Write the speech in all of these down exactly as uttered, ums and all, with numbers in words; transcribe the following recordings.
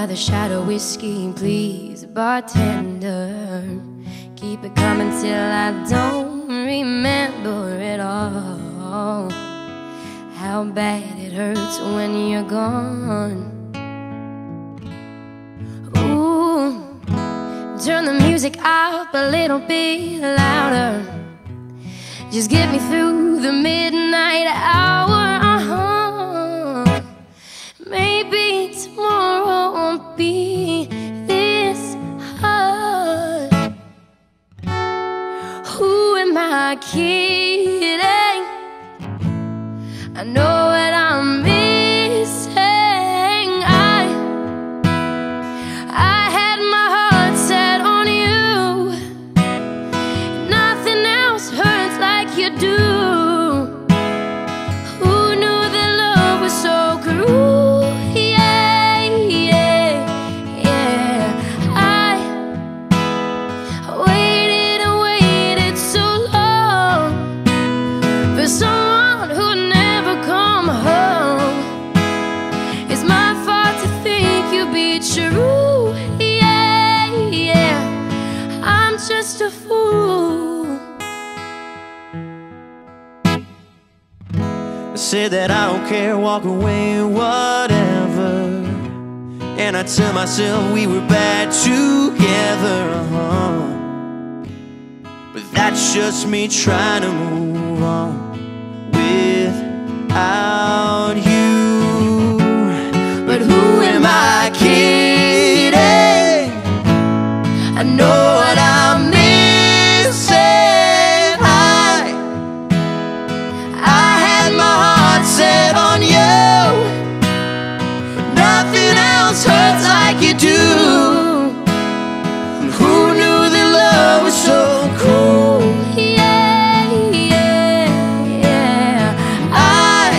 another shot of whiskey, please, bartender. Keep it coming till I don't remember it all. How bad it hurts when you're gone. Ooh, turn the music up a little bit louder. Just get me through the midnight hour. uh-huh. Maybe tomorrow won't be this hard. Who am I kidding? I know what I'm missing. I, I had my heart set on you. Nothing else hurts like you do. Who knew that love was so cruel? Yeah, yeah, yeah. I waited and waited so long for someone who never come home. It's my fault to think you'll be true. Yeah, yeah. I'm just a fool. I said that I don't care, walk away, whatever. And I tell myself we were bad together, uh-huh. But that's just me trying to move on without you. But who am I kidding? I know what I'm missing. I, I had my heart set on you, but nothing else hurts like you do. And who knew that love was so cruel? Yeah, yeah, yeah. I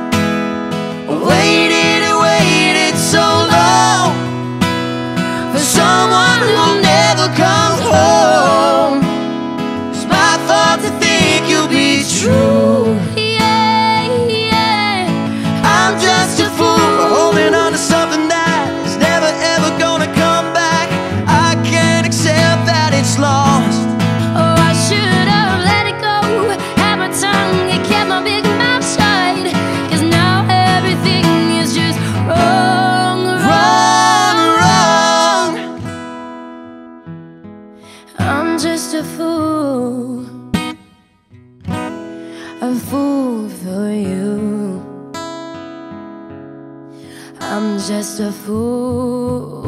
waited and waited so long for someone who'll never come home. It's my fault to think you'll be true. Yeah, yeah. I'm just a fool for holding on to something that is never ever gonna come back. I can't accept that it's lost. Oh, I should have let it go. Had my tongue and kept my big mouth shut. 'Cause now everything is just wrong, wrong. Wrong, wrong. I'm just a fool, a fool for you. I'm just a fool.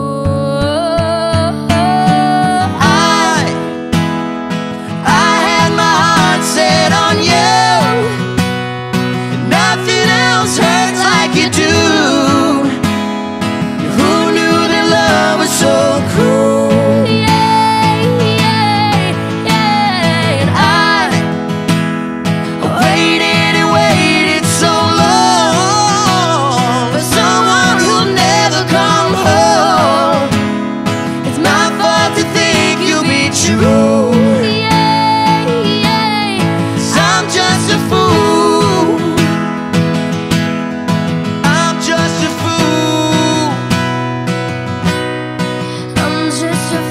I, I had my heart set on you. Nothing else hurts like you do. Who knew that love was so cruel? Yeah, yeah, yeah. And I Waited and waited so long for someone who'll never come home. It's my fault to think you'll be true. Yeah, yeah. 'Cause I'm just a fool. I'm just a fool. I'm just a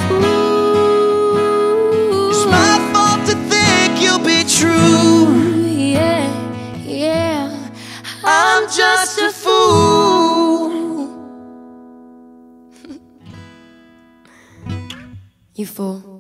fool. It's my fault to think you'll be true. Yeah, yeah. I'm just a fool. You fool.